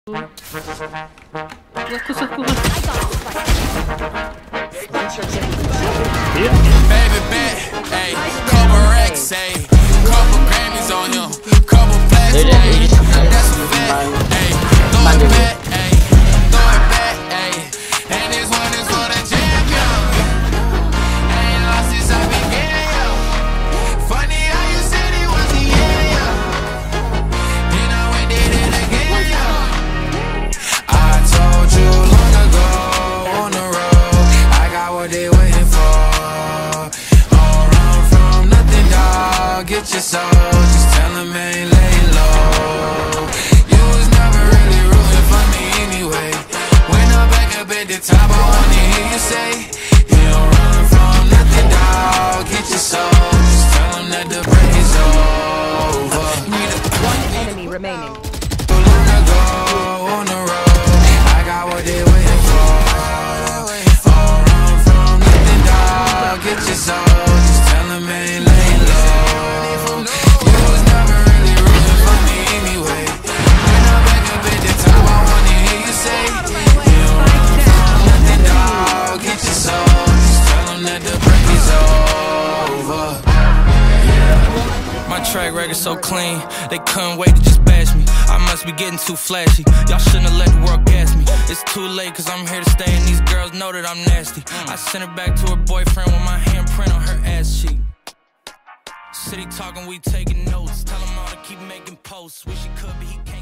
Baby bet, ayy, couple racks, ayy, couple Grammys on him, couple plaques, ayy, that's a fact, ayy, throw it back, ayy, throw it back, ayy, and this one is for the champion. I ain't lost since I began, yo. Funny how you said it was the end, then I went did it again, yo. I told you long ago on the road, I got what they waiting for. Get your soul, just tell him ain't lay low. You was never really rooting for me anyway. When I'm back up at the top, I wanna hear you say, you don't run from nothing, dawg. Get your soul, just tell him that the break is over. One enemy remaining. Long ago on the road, I got what they waiting for. Don't run from nothing, dawg. Get your soul, just tell him ain't lay low. Track record so clean, they couldn't wait to just bash me. I must be getting too flashy. Y'all shouldn't have let the world gas me. It's too late cause I'm here to stay and these girls know that I'm nasty. I sent her back to her boyfriend with my handprint on her ass cheek. City talking, we taking notes. Tell him all to keep making posts. Wish he could but he can't.